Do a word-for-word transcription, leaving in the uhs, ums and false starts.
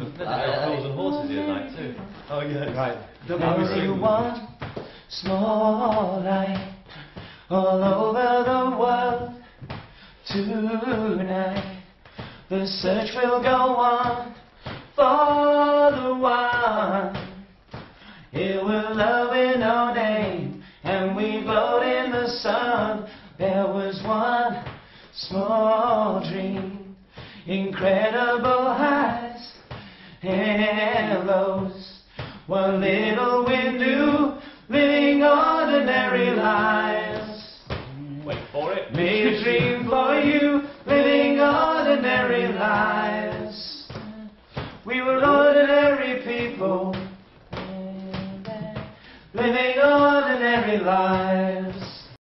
Animals and horses here tonight too. Oh yeah. Right. Only one small light all over the world tonight. The search will go on for the one. Here we're loving our name, and we float in the sun. There was one small dream, incredible highs and lows. One little we knew, living ordinary lives. Wait for it. Made a dream for you, living ordinary lives. We were ordinary people, living ordinary lives.